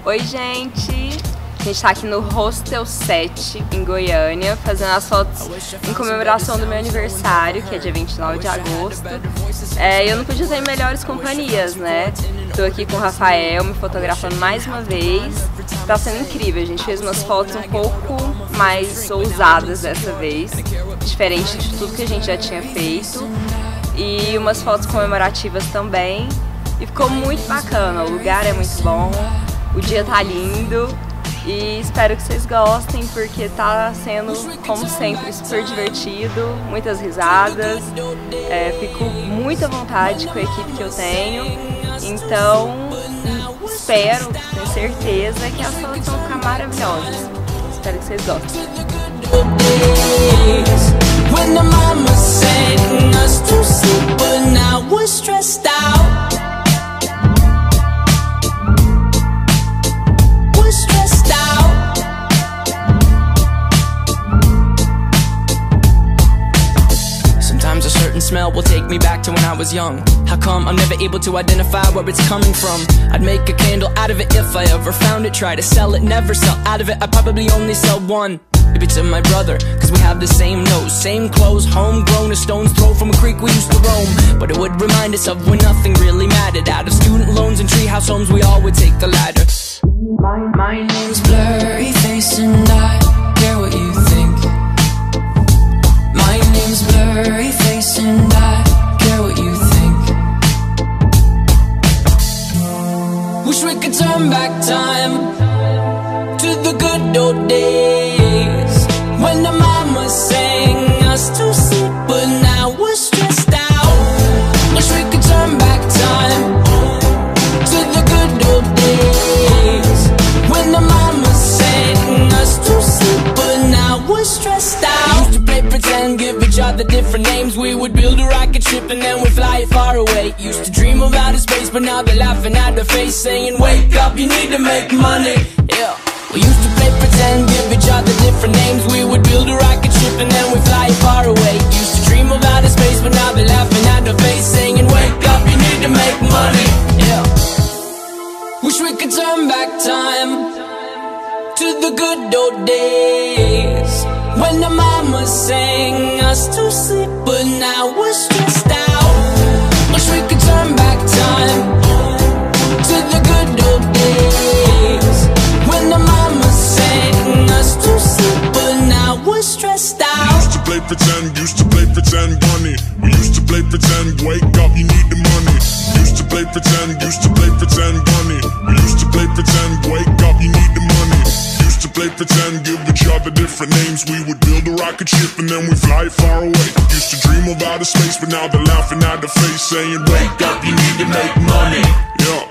Oi, gente! A gente tá aqui no Hostel 7, em Goiânia, fazendo as fotos em comemoração do meu aniversário, que é dia 29 de agosto. Eu não podia ter melhores companhias, né? Tô aqui com o Rafael, me fotografando mais uma vez. Tá sendo incrível, a gente fez umas fotos um pouco mais ousadas dessa vez, diferente de tudo que a gente já tinha feito. E umas fotos comemorativas também. E ficou muito bacana, o lugar é muito bom, o dia tá lindo. E espero que vocês gostem, porque tá sendo, como sempre, super divertido, muitas risadas. Fico muito à vontade com a equipe que eu tenho. Então, espero, tenho certeza que as fotos vão ficar maravilhosas. Espero que vocês gostem. Smell will take me back to when I was young. How come I'm never able to identify where it's coming from? I'd make a candle out of it if I ever found it. Try to sell it, never sell out of it. I'd probably only sell one. Maybe to my brother, cause we have the same nose, same clothes, homegrown, a stone's throw from a creek we used to roam. But it would remind us of when nothing really mattered. Out of student loans and treehouse homes, we all would take the ladder. My name's Blurry Face and I care what you think. My name's Blurry Face and I care what you think. Wish we could turn back time to the good old days when the mama sang us to sleep, but now we're stressed out. Wish we could turn back time to the good old days when the mama sang us to sleep, but now we're stressed out. Used to play pretend, give each other different names. We would build a rocket ship and then we'd fly it far away. Used to dream of outer space, but now they're laughing at the face, saying wake up, you need to make money. Yeah. We used to play pretend, give each other different names. We would build a rocket ship and then we'd fly it far away. Used to dream of outer space, but now they're laughing at the face, saying wake up, you need to make money. Yeah. Wish we could turn back time to the good old days when the mama sang us to sleep, but now we're stressed out. Wish we could turn back time to the good old days when the mama sang us to sleep, but now we're stressed out. Used to play pretend, bunny. We used to play pretend, wake up, you need the money. Used to play pretend, bunny. We used to play pretend, wake up, you need the money. Used to play pretend, give each other different names. We would build a rocket ship and then we fly it far away. Used to dream of outer space, but now they're laughing at the face, saying wake up, you need to make money. Yeah.